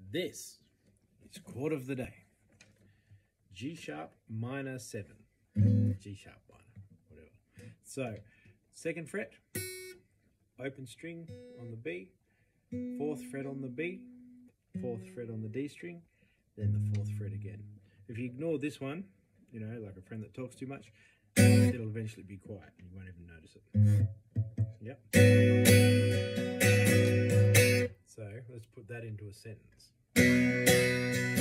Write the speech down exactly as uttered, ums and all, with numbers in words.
This is chord of the day. G sharp minor seven. G sharp minor, whatever. So, second fret, open string on the B, fourth fret on the B, fourth fret on the D string, then the fourth fret again. If you ignore this one, you know, like a friend that talks too much, it'll eventually be quiet and you won't even notice it. Yep. So let's put that into a sentence.